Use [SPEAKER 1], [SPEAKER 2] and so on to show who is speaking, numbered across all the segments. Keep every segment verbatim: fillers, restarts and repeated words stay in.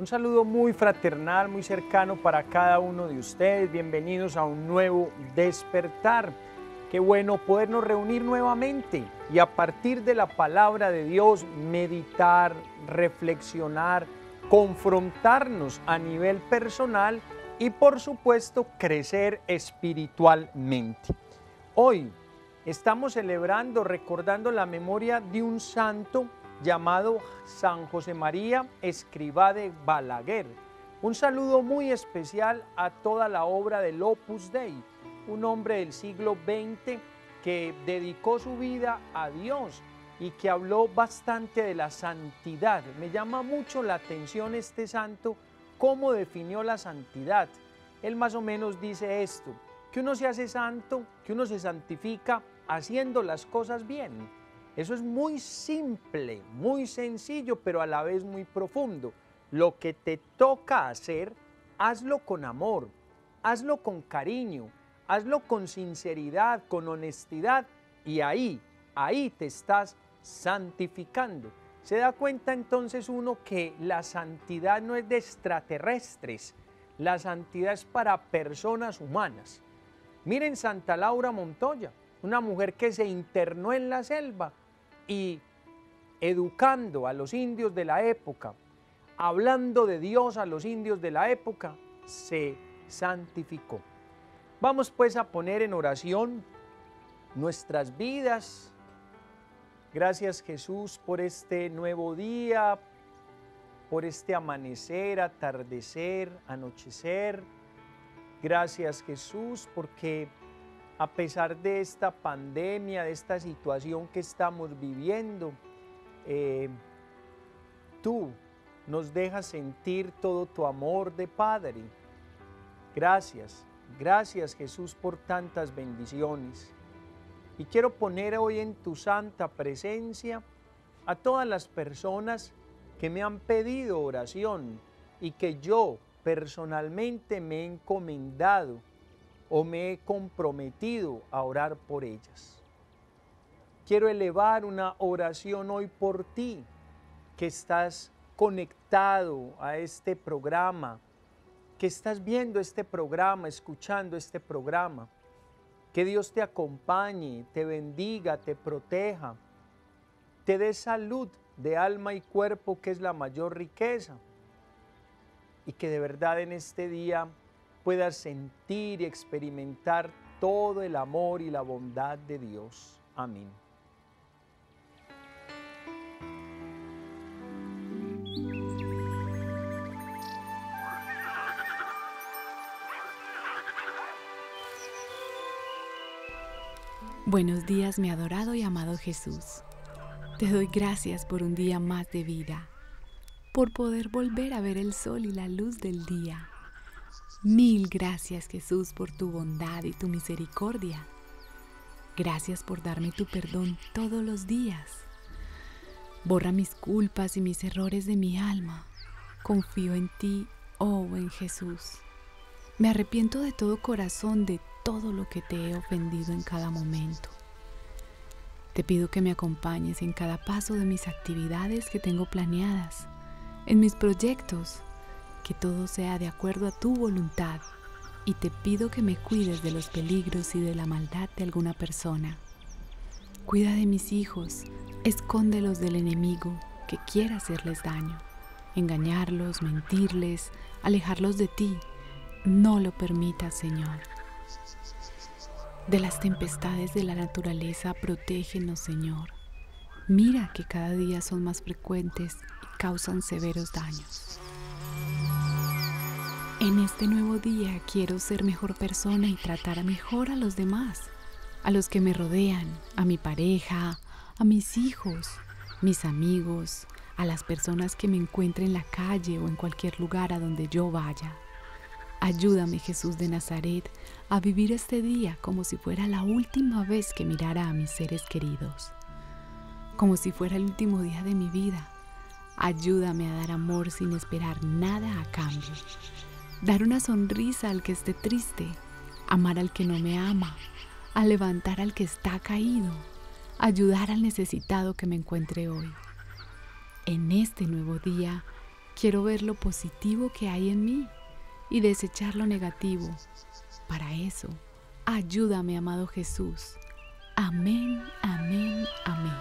[SPEAKER 1] Un saludo muy fraternal, muy cercano para cada uno de ustedes. Bienvenidos a un nuevo despertar. Qué bueno podernos reunir nuevamente y a partir de la palabra de Dios meditar, reflexionar, confrontarnos a nivel personal y por supuesto crecer espiritualmente. Hoy estamos celebrando, recordando la memoria de un santo llamado San José María Escrivá de Balaguer. Un saludo muy especial a toda la obra del Opus Dei, un hombre del siglo veinte que dedicó su vida a Dios y que habló bastante de la santidad. Me llama mucho la atención este santo, cómo definió la santidad. Él más o menos dice esto, que uno se hace santo, que uno se santifica haciendo las cosas bien. Eso es muy simple, muy sencillo, pero a la vez muy profundo. Lo que te toca hacer, hazlo con amor, hazlo con cariño, hazlo con sinceridad, con honestidad, y ahí, ahí te estás santificando. Se da cuenta entonces uno que la santidad no es de extraterrestres, la santidad es para personas humanas. Miren Santa Laura Montoya, una mujer que se internó en la selva y educando a los indios de la época, hablando de Dios a los indios de la época, se santificó. Vamos pues a poner en oración nuestras vidas. Gracias Jesús por este nuevo día, por este amanecer, atardecer, anochecer. Gracias Jesús porque a pesar de esta pandemia, de esta situación que estamos viviendo, eh, tú nos dejas sentir todo tu amor de Padre. Gracias, gracias Jesús por tantas bendiciones. Y quiero poner hoy en tu santa presencia a todas las personas que me han pedido oración y que yo personalmente me he encomendado o me he comprometido a orar por ellas. Quiero elevar una oración hoy por ti, que estás conectado a este programa, que estás viendo este programa, escuchando este programa. Que Dios te acompañe, te bendiga, te proteja, te dé salud de alma y cuerpo, que es la mayor riqueza, y que de verdad en este día puedas sentir y experimentar todo el amor y la bondad de Dios. Amén.
[SPEAKER 2] Buenos días, mi adorado y amado Jesús. Te doy gracias por un día más de vida, por poder volver a ver el sol y la luz del día. Mil gracias, Jesús, por tu bondad y tu misericordia. Gracias por darme tu perdón todos los días. Borra mis culpas y mis errores de mi alma. Confío en ti, oh buen Jesús. Me arrepiento de todo corazón de todo lo que te he ofendido en cada momento. Te pido que me acompañes en cada paso de mis actividades que tengo planeadas, en mis proyectos, que todo sea de acuerdo a tu voluntad, y te pido que me cuides de los peligros y de la maldad de alguna persona. Cuida de mis hijos, escóndelos del enemigo que quiera hacerles daño, engañarlos, mentirles, alejarlos de ti. No lo permitas, Señor. De las tempestades de la naturaleza, protégenos, Señor. Mira que cada día son más frecuentes y causan severos daños. En este nuevo día quiero ser mejor persona y tratar mejor a los demás, a los que me rodean, a mi pareja, a mis hijos, mis amigos, a las personas que me encuentre en la calle o en cualquier lugar a donde yo vaya. Ayúdame, Jesús de Nazaret, a vivir este día como si fuera la última vez que mirara a mis seres queridos, como si fuera el último día de mi vida. Ayúdame a dar amor sin esperar nada a cambio, dar una sonrisa al que esté triste, amar al que no me ama, a levantar al que está caído, ayudar al necesitado que me encuentre hoy. En este nuevo día, Quiero ver lo positivo que hay en mí y desechar lo negativo. Para eso, ayúdame, amado Jesús. Amén, amén, amén.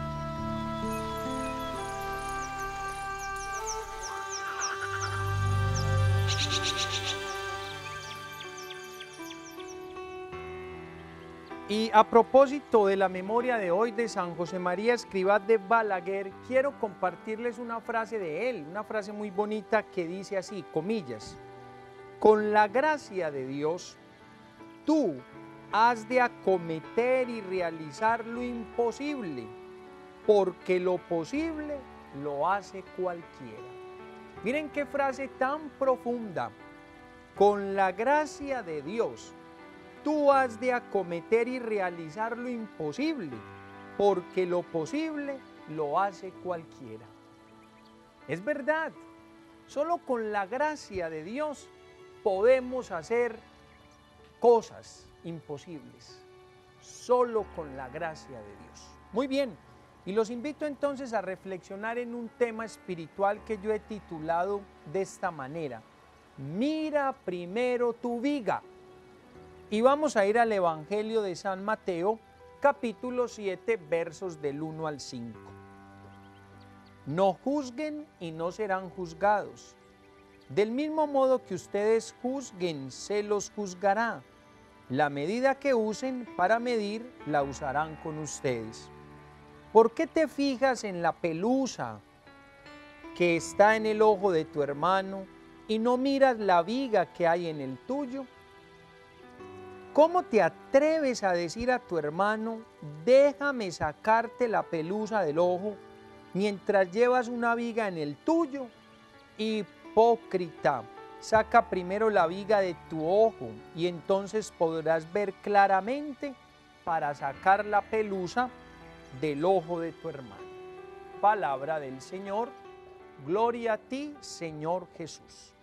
[SPEAKER 1] Y a propósito de la memoria de hoy de San José María Escrivá de Balaguer, quiero compartirles una frase de él, una frase muy bonita que dice así, comillas: con la gracia de Dios, tú has de acometer y realizar lo imposible, porque lo posible lo hace cualquiera. Miren qué frase tan profunda. Con la gracia de Dios, tú has de acometer y realizar lo imposible, porque lo posible lo hace cualquiera. Es verdad, solo con la gracia de Dios podemos hacer cosas imposibles, solo con la gracia de Dios. Muy bien, y los invito entonces a reflexionar en un tema espiritual que yo he titulado de esta manera: mira primero tu viga. Y vamos a ir al Evangelio de San Mateo, capítulo siete, versos del uno al cinco. No juzguen y no serán juzgados. Del mismo modo que ustedes juzguen, se los juzgará. La medida que usen para medir, la usarán con ustedes. ¿Por qué te fijas en la pelusa que está en el ojo de tu hermano y no miras la viga que hay en el tuyo? ¿Cómo te atreves a decir a tu hermano, déjame sacarte la pelusa del ojo, mientras llevas una viga en el tuyo? Hipócrita, saca primero la viga de tu ojo y entonces podrás ver claramente para sacar la pelusa del ojo de tu hermano. Palabra del Señor, gloria a ti, Señor Jesús.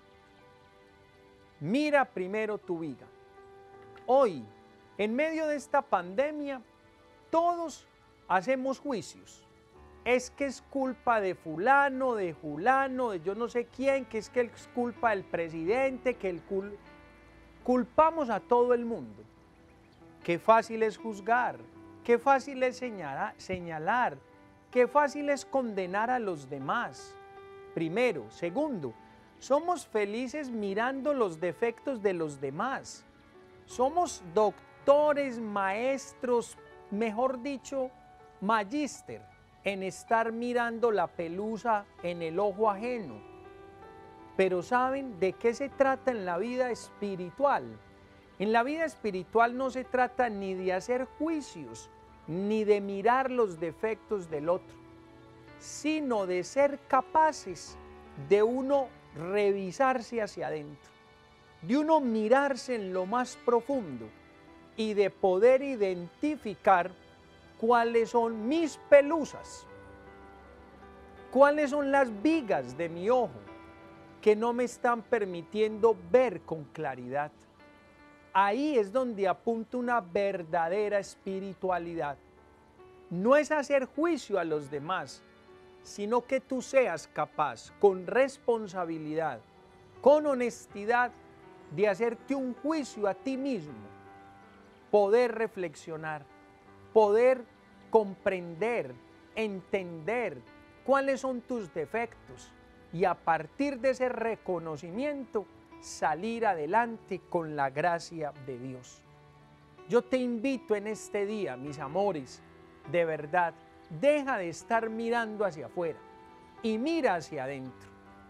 [SPEAKER 1] Mira primero tu viga. Hoy, en medio de esta pandemia, todos hacemos juicios. Es que es culpa de fulano, de julano, de yo no sé quién, que es que es culpa del presidente, que el cul... culpamos a todo el mundo. Qué fácil es juzgar, qué fácil es señalar, señalar, qué fácil es condenar a los demás. Primero. Segundo, somos felices mirando los defectos de los demás. Somos doctores, maestros, mejor dicho, magíster, en estar mirando la pelusa en el ojo ajeno. Pero ¿saben de qué se trata en la vida espiritual? En la vida espiritual no se trata ni de hacer juicios, ni de mirar los defectos del otro, sino de ser capaces de uno revisarse hacia adentro, de uno mirarse en lo más profundo y de poder identificar cuáles son mis pelusas, cuáles son las vigas de mi ojo que no me están permitiendo ver con claridad. Ahí es donde apunta una verdadera espiritualidad. No es hacer juicio a los demás, sino que tú seas capaz, con responsabilidad, con honestidad, de hacerte un juicio a ti mismo, poder reflexionar, poder comprender, entender cuáles son tus defectos y a partir de ese reconocimiento salir adelante con la gracia de Dios. Yo te invito en este día, mis amores, de verdad, deja de estar mirando hacia afuera y mira hacia adentro.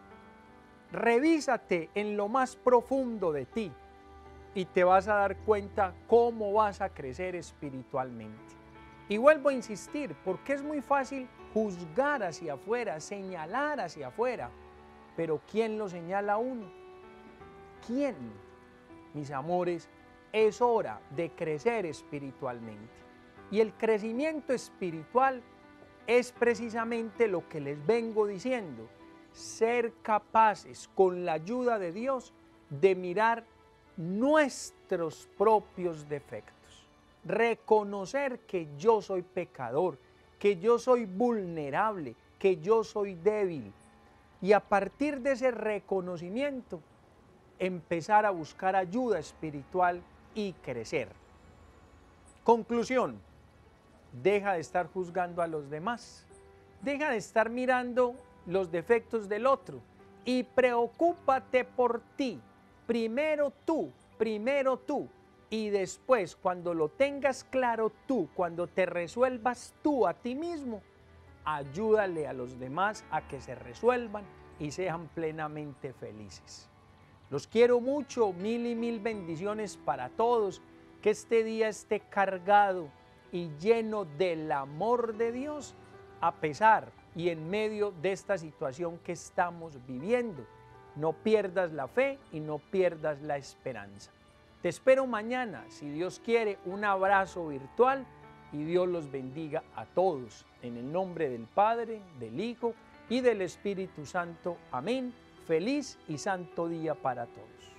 [SPEAKER 1] Revísate en lo más profundo de ti y te vas a dar cuenta cómo vas a crecer espiritualmente. Y vuelvo a insistir, porque es muy fácil juzgar hacia afuera, señalar hacia afuera, pero ¿quién lo señala a uno? ¿Quién? Mis amores, es hora de crecer espiritualmente. Y el crecimiento espiritual es precisamente lo que les vengo diciendo, ser capaces con la ayuda de Dios de mirar nuestros propios defectos, reconocer que yo soy pecador, que yo soy vulnerable, que yo soy débil, y a partir de ese reconocimiento empezar a buscar ayuda espiritual y crecer. Conclusión: deja de estar juzgando a los demás, deja de estar mirando los defectos del otro y preocúpate por ti. Primero tú, primero tú, y después, cuando lo tengas claro tú, cuando te resuelvas tú a ti mismo, ayúdale a los demás a que se resuelvan y sean plenamente felices. Los quiero mucho, mil y mil bendiciones para todos, que este día esté cargado y lleno del amor de Dios, a pesar y en medio de esta situación que estamos viviendo. No pierdas la fe y no pierdas la esperanza. Te espero mañana, si Dios quiere, un abrazo virtual y Dios los bendiga a todos. En el nombre del Padre, del Hijo y del Espíritu Santo. Amén. Feliz y santo día para todos.